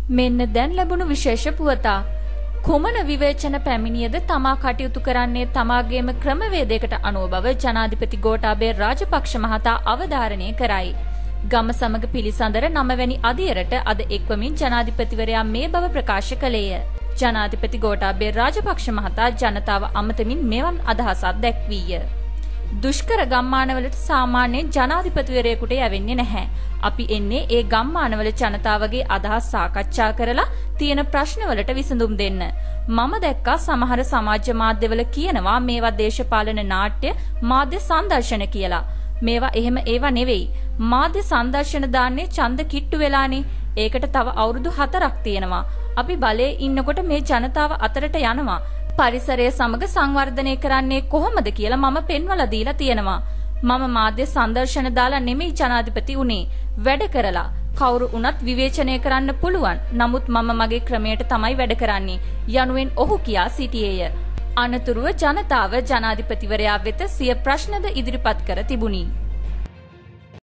මෙන්න දැන් ලැබුණු විශේෂ පුවතා. කුමන විවේචන පැමිණියද තමා කටයුතු කරන්නේ තමාගේම ක්‍රමවේදයකට අනුව බව ජනාධිපති ගෝඨාභය රාජපක්ෂ මහතා අවධාරණය කරයි. ගම සමග පිළිසඳර 9 වැනි අදියරට අද එක්වමින් ජනාධිපතිවරයා මේ බව ප්‍රකාශ කළේය. ජනාධිපති ගෝඨාභය රාජපක්ෂ මහතා ජනතාව අමතමින් මෙවන් අදහසක් දැක්වීය. දුෂ්කර ගම්මානවලට සාමාන්‍යයෙන් ජනාධිපතිවරයෙකුට යවෙන්නේ නැහැ. අපි එන්නේ ඒ ගම්මානවල ජනතාවගේ අදහස් සාකච්ඡා කරලා තියෙන ප්‍රශ්නවලට විසඳුම් දෙන්න. මම දැක්කා සමහර සමාජ මාධ්‍යවල කියනවා මේවා දේශපාලන නාට්‍ය මාධ්‍ය සංදර්ශන කියලා. මේවා එහෙම ඒවා නෙවෙයි. මාධ්‍ය සංදර්ශන දාන්නේ ඡන්ද කිට්ටු වෙලානේ. ඒකට තව අවුරුදු 4ක් තියෙනවා. අපි බලේ ඉන්නකොට මේ ජනතාව අතරට යනවා. පරිසරය සමග සංවර්ධනය කරන්නේ කොහොමද කියලා මම පෙන්වලා දීලා තියෙනවා. මම මාධ්‍ය සංදර්ශන දාලා නෙමෙයි ජනාධිපති උනේ. වැඩ කරලා. කවුරු වුණත් විවේචනය කරන්න පුළුවන්. නමුත් මම මගේ ක්‍රමයට තමයි වැඩ කරන්නේ. යනුවෙන් ඔහු කියා සිටියේය. අනතුරුව ජනතාව ජනාධිපතිවරයා වෙත සිය ප්‍රශ්නද ඉදිරිපත් කර තිබුණි.